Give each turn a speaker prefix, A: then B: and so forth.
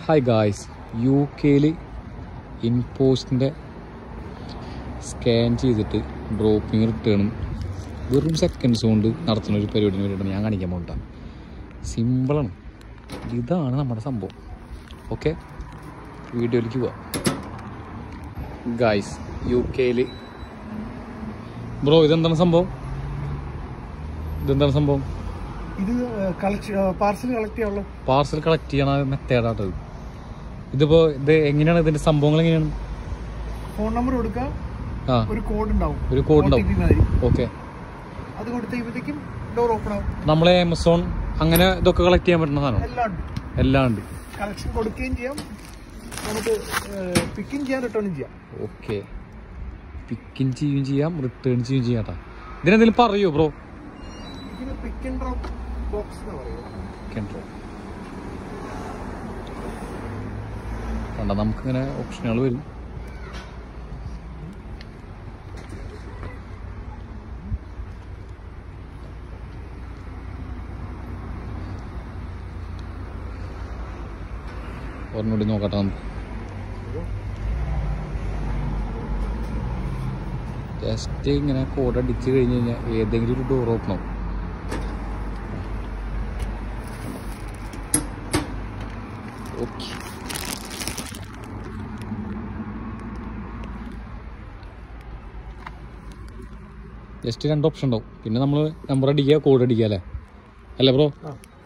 A: Hi guys, UK ഇൻപോസ്റ്റിൻ്റെ scan ചെയ്തിട്ട് dropping റിട്ടേണും വെറും സെക്കൻഡ്സ് കൊണ്ട് നടത്തുന്ന ഒരു പരിപാടിന് വേണ്ടിയിട്ടാണ് ഞാൻ കാണിക്കാൻ പോകണ്ട. സിമ്പിളാണ്, ഇതാണ് നമ്മുടെ സംഭവം. ഓക്കെ, വീഡിയോയിലേക്ക് പോവാം. ഗായ്സ്, UK ബ്രോ ഇതെന്താണ് സംഭവം?
B: ഇത് പാർസൽ
A: കളക്ട് ചെയ്യണ മെത്തേഡാട്ടത്. ഇതിപ്പോ ഇത് എങ്ങനെയാണ്, ഇതിന്റെ സംഭവങ്ങൾ എങ്ങനെയാണ്?
B: ഫോൺ നമ്പർ കൊടുക്കുക, ഒരു കോഡ് ഉണ്ടാവും.
A: ഓക്കെ,
B: അത് കൊടുത്തേക്കും ഡോർ ഓപ്പൺ ആവും.
A: നമ്മളെ ആമസോൺ അങ്ങനെ ഇതൊക്കെ കളക്ട് ചെയ്യാൻ പറ്റുന്ന സാധനം എല്ലാം ഉണ്ട്.
B: കളക്ഷൻ കൊടുക്കുകയും ചെയ്യാം, നമുക്ക് പിക്കിങ് ചെയ്യാം, റിട്ടേൺ ചെയ്യാം.
A: ഓക്കെ, പിക്കിങ് ചെയ്യുകയും ചെയ്യാം, റിട്ടേൺ ചെയ്യുകയും ചെയ്യാം. കേട്ടാ, ഇതിനെന്തെങ്കിലും പറയോ ബ്രോ?
B: ഇതിന് പിക്ക് ആൻഡ് ഡ്രോപ്പ് ബോക്സ് എന്ന് പറയുന്നത്.
A: കണ്ട, നമുക്കിങ്ങനെ ഓപ്ഷനുകൾ വരും. ഒരെണ്ണൂടി നോക്കട്ടെ നമുക്ക്. ജസ്റ്റ് ഇങ്ങനെ കോഡ് അടിച്ച് കഴിഞ്ഞ് കഴിഞ്ഞാൽ ഏതെങ്കിലും ഒരു ഡോർ ഓപ്പൺ ആവും. ഓക്കെ, ജസ്റ്റ് രണ്ട് ഓപ്ഷൻ ഉണ്ടാവും. പിന്നെ നമ്മൾ നമ്പർ അടിക്കുക, കോഡ് അടിക്കുക, അല്ലേ ബ്രോ?